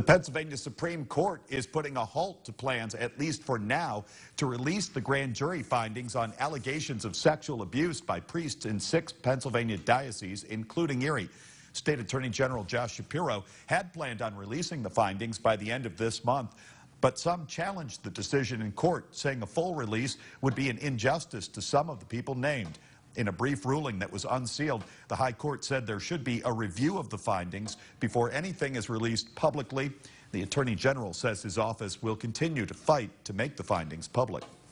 The Pennsylvania Supreme Court is putting a halt to plans, at least for now, to release the grand jury findings on allegations of sexual abuse by priests in 6 Pennsylvania dioceses, including Erie. State Attorney General Josh Shapiro had planned on releasing the findings by the end of this month, but some challenged the decision in court, saying a full release would be an injustice to some of the people named. In a brief ruling that was unsealed, the High Court said there should be a review of the findings before anything is released publicly. The Attorney General says his office will continue to fight to make the findings public.